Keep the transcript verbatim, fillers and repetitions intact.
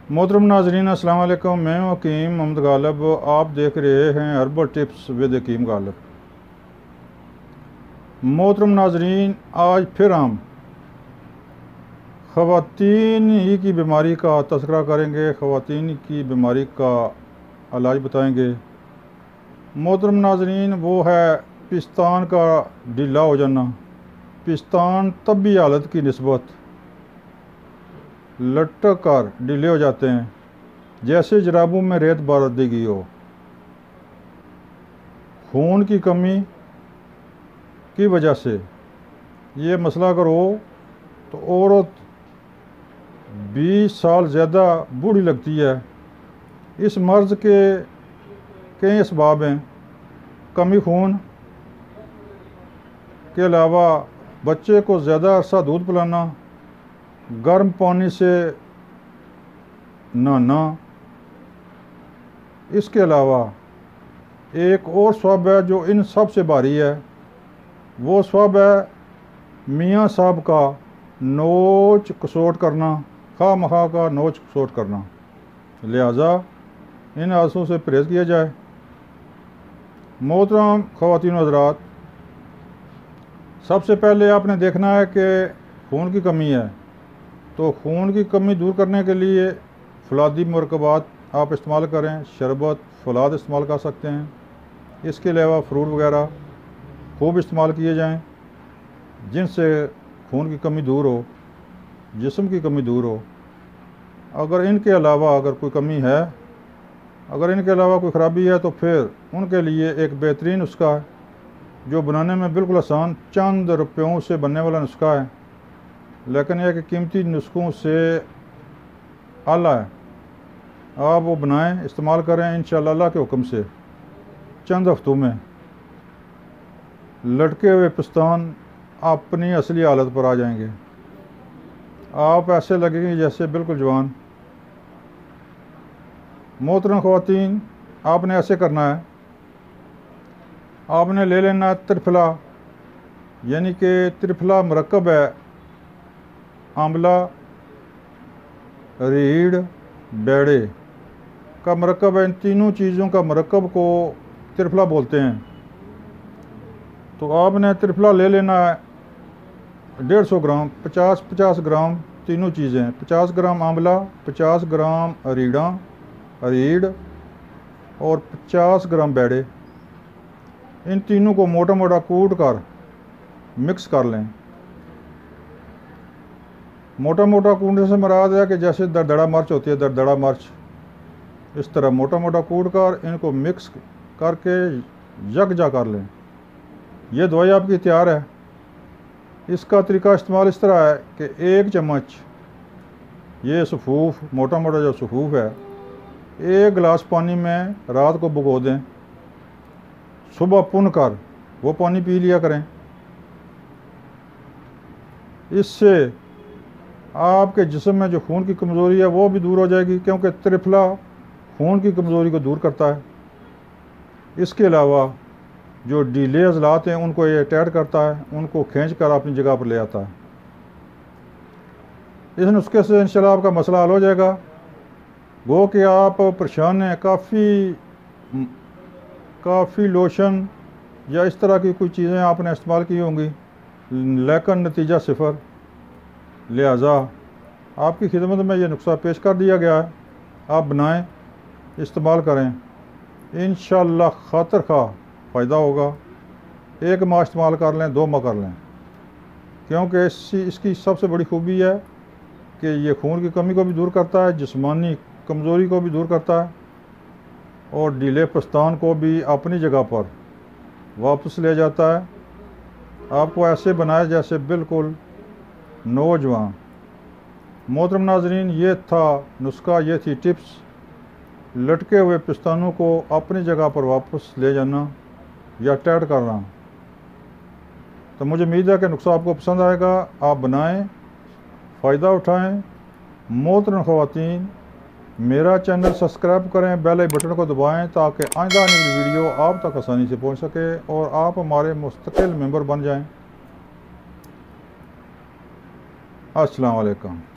मोहतरम नाजरीन अस्सलाम वालेकुम। मैं हूं हकीम मोहम्मद गालिब। आप देख रहे हैं herbal tips with Hakim Ghalib. मोहतरम नाजरीन, आज फिर हम ख़वातीन ही की बीमारी का तज़किरा करेंगे, ख़वातीन की बीमारी का इलाज बताएंगे। मोहतरम नाजरीन, वो है पिस्तान का ढीला हो जाना। पिस्तान तबी हालत की निस्बत लटक कर ढीले हो जाते हैं, जैसे जराबों में रेत भर दी गई हो। खून की कमी की वजह से ये मसला अगर हो तो औरत बीस साल ज़्यादा बूढ़ी लगती है। इस मर्ज़ के कई असबाब हैं। कमी खून के अलावा बच्चे को ज़्यादा अरसा दूध पिलाना, गर्म पानी से नहाना। इसके अलावा एक और स्वब है जो इन सब से भारी है। वो स्वब है मियाँ साहब का नोच कसोट करना, खा मखा का नोच कसोट करना। लिहाजा इन आदतों से परहेज़ किया जाए। मोहतरम ख़वातीन हज़रात, सबसे पहले आपने देखना है कि खून की कमी है, तो खून की कमी दूर करने के लिए फौलादी मरकबात आप इस्तेमाल करें। शरबत, फौलाद इस्तेमाल कर सकते हैं। इसके अलावा फ्रूट वगैरह खूब इस्तेमाल किए जाएं, जिनसे खून की कमी दूर हो, जिस्म की कमी दूर हो। अगर इनके अलावा अगर कोई कमी है, अगर इनके अलावा कोई ख़राबी है, तो फिर उनके लिए एक बेहतरीन नुस्खा है जो बनाने में बिल्कुल आसान, चंद रुपयों से बनने वाला नुस्खा है, लेकिन यह कि कीमती नुस्खों से आला है। आप वो बनाएं, इस्तेमाल करें। इंशाअल्लाह अल्लाह के हुक्म से चंद हफ्तों में लटके हुए पिस्तान अपनी असली हालत पर आ जाएंगे। आप ऐसे लगेंगे जैसे बिल्कुल जवान। मोहतरम ख़वातीन, आपने ऐसे करना है। आपने ले लेना त्रिफला, यानी कि त्रिफला मरकब है आंवला, रीढ़, बेड़े का मरकब है। इन तीनों चीज़ों का मरकब को त्रिफला बोलते हैं। तो आपने त्रिफला ले लेना है डेढ़ सौ ग्राम, पचास पचास ग्राम तीनों चीज़ें। पचास ग्राम आंवला, पचास ग्राम रीढ़ा रीढ़ और पचास ग्राम बेड़े। इन तीनों को मोटा मोटा कूट कर मिक्स कर लें। मोटा मोटा कूटने से मुराद है कि जैसे दरदड़ा मिर्च होती है, दरदड़ा मिर्च, इस तरह मोटा मोटा कूट कर इनको मिक्स करके यकजा कर लें। यह दवाई आपकी तैयार है। इसका तरीका इस्तेमाल इस तरह है कि एक चम्मच ये सफ़ूफ, मोटा मोटा जो सफ़ूफ है, एक गिलास पानी में रात को भिगो दें। सुबह पुन कर वो पानी पी लिया करें। इससे आपके जिस्म में जो खून की कमज़ोरी है वो भी दूर हो जाएगी, क्योंकि त्रिफला खून की कमज़ोरी को दूर करता है। इसके अलावा जो ढीले अज़लात हैं उनको ये टाइट करता है, उनको खींच कर अपनी जगह पर ले आता है। इस नुस्खे से इंशाल्लाह आपका मसला हल हो जाएगा। गो कि आप परेशान हैं, काफ़ी काफ़ी लोशन या इस तरह की कोई चीज़ें आपने इस्तेमाल की होंगी, लेकिन नतीजा सिफर। लिहाजा आपकी खिदमत में ये नुस्खा पेश कर दिया गया है। आप बनाएं, इस्तेमाल करें, इंशाअल्लाह खातर खा फ़ायदा होगा। एक माह इस्तेमाल कर लें, दो माह कर लें, क्योंकि इसकी इसकी सबसे बड़ी खूबी है कि ये खून की कमी को भी दूर करता है, जिस्मानी कमज़ोरी को भी दूर करता है और ढीले पिस्तान को भी अपनी जगह पर वापस ले जाता है। आपको ऐसे बनाया जैसे बिल्कुल नौजवान। मोहतरम नाजरीन, ये था नुस्खा, ये थी टिप्स। लटके हुए पिस्तानों को अपनी जगह पर वापस ले जाना या टाइट करना। तो मुझे उम्मीद है कि नुस्खा आपको पसंद आएगा। आप बनाएं, फ़ायदा उठाएं। मोहतरम ख़वातीन, मेरा चैनल सब्सक्राइब करें, बेल आई बटन को दबाएं ताकि आइंदा आने वाली वीडियो आप तक आसानी से पहुंच सके और आप हमारे मुस्तकिल मेंबर बन जाएं। अस्सलाम वालेकुम।